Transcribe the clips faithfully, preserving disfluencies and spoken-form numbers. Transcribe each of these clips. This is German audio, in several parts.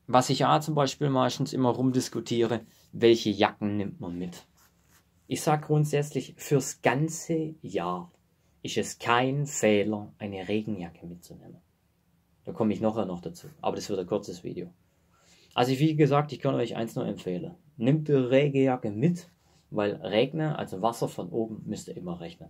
Was ich ja zum Beispiel meistens immer rumdiskutiere, welche Jacken nimmt man mit? Ich sage grundsätzlich, fürs ganze Jahr ist es kein Fehler, eine Regenjacke mitzunehmen. Da komme ich nachher noch dazu, aber das wird ein kurzes Video. Also wie gesagt, ich kann euch eins nur empfehlen. Nehmt die Regenjacke mit, weil Regnen, also Wasser von oben, müsst ihr immer rechnen.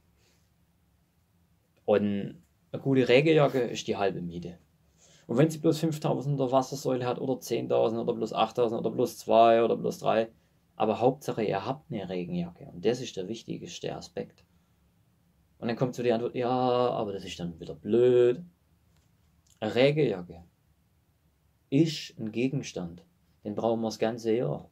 Und eine gute Regenjacke ist die halbe Miete. Und wenn sie bloß fünftausender Wassersäule hat oder zehntausend oder bloß achttausend oder bloß zwei oder bloß drei, aber Hauptsache ihr habt eine Regenjacke und das ist der wichtigste Aspekt. Und dann kommt so die Antwort, ja, aber das ist dann wieder blöd. Eine Regenjacke ist ein Gegenstand, den brauchen wir das ganze Jahr.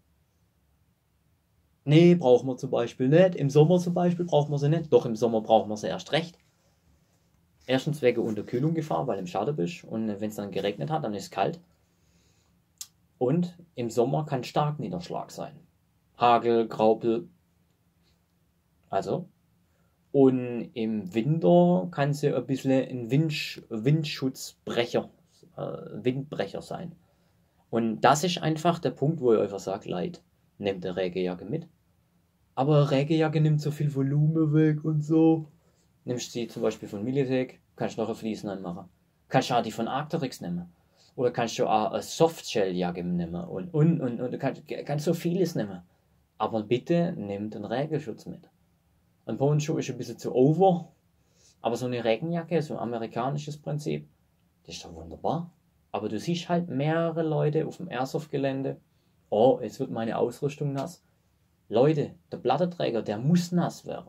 Nee, brauchen wir zum Beispiel nicht. Im Sommer zum Beispiel brauchen wir sie nicht. Doch im Sommer brauchen wir sie erst recht. Erstens wegen Unterkühlungsgefahr, weil im Schatten bist und wenn es dann geregnet hat, dann ist es kalt. Und im Sommer kann stark Niederschlag sein. Hagel, Graupel. Also. Und im Winter kann sie ein bisschen ein Wind, Windschutzbrecher, äh, Windbrecher sein. Und das ist einfach der Punkt, wo ich einfach sage, Leute, nehmt eine Regenjacke mit. Aber eine Regenjacke nimmt so viel Volumen weg und so. Nimmst du die zum Beispiel von Militech, kannst du noch ein Fliesen anmachen. Kannst du auch die von Arc'teryx nehmen. Oder kannst du auch eine Softshell-Jacke nehmen. Und, und, und, und du kannst, kannst so vieles nehmen. Aber bitte nehmt einen Regenschutz mit. Ein Poncho ist ein bisschen zu over. Aber so eine Regenjacke, so ein amerikanisches Prinzip, das ist doch wunderbar. Aber du siehst halt mehrere Leute auf dem Airsoft-Gelände. Oh, jetzt wird meine Ausrüstung nass. Leute, der Plattenträger, der muss nass werden.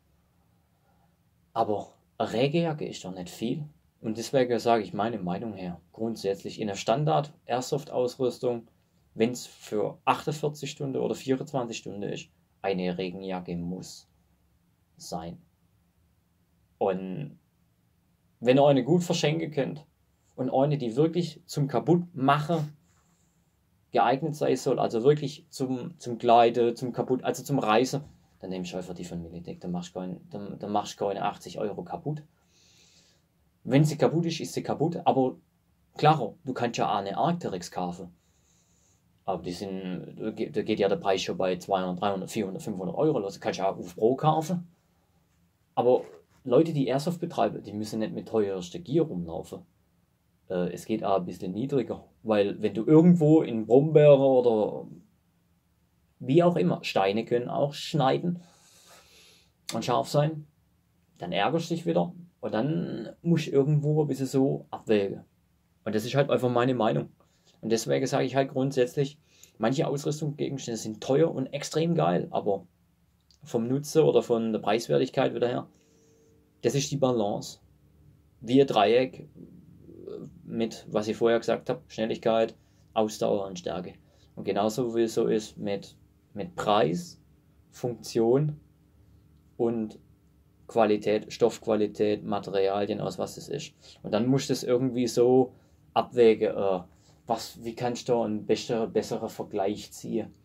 Aber eine Regenjacke ist doch nicht viel. Und deswegen sage ich meine Meinung her. Grundsätzlich in der Standard-Airsoft-Ausrüstung, wenn es für achtundvierzig Stunden oder vierundzwanzig Stunden ist, eine Regenjacke muss sein. Und wenn ihr eine gut verschenken könnt und eine, die wirklich zum Kaputtmachen geeignet sein soll, also wirklich zum, zum Gleiten, zum Kaputt, also zum Reisen, dann nehme ich einfach die von Militech, dann machst du keine, dann, dann machst du keine achtzig Euro kaputt. Wenn sie kaputt ist, ist sie kaputt, aber klar, du kannst ja auch eine Arc'teryx kaufen. Aber die sind, da geht ja der Preis schon bei zweihundert, dreihundert, vierhundert, fünfhundert Euro los. Du kannst ja auch auf Pro kaufen. Aber Leute, die Airsoft betreiben, die müssen nicht mit teuerster Gear rumlaufen. Äh, es geht auch ein bisschen niedriger. Weil wenn du irgendwo in Brombeere oder wie auch immer, Steine können auch schneiden und scharf sein, dann ärgerst du dich wieder und dann musst du irgendwo ein bisschen so abwägen. Und das ist halt einfach meine Meinung. Und deswegen sage ich halt grundsätzlich, manche Ausrüstungsgegenstände sind teuer und extrem geil, aber vom Nutzen oder von der Preiswertigkeit wieder her, das ist die Balance. Wie ein Dreieck mit, was ich vorher gesagt habe, Schnelligkeit, Ausdauer und Stärke. Und genauso wie es so ist mit, mit Preis, Funktion und Qualität, Stoffqualität, Materialien, aus was es ist. Und dann musst du es irgendwie so abwägen, äh, was, wie kannst du einen besseren, besseren Vergleich ziehen.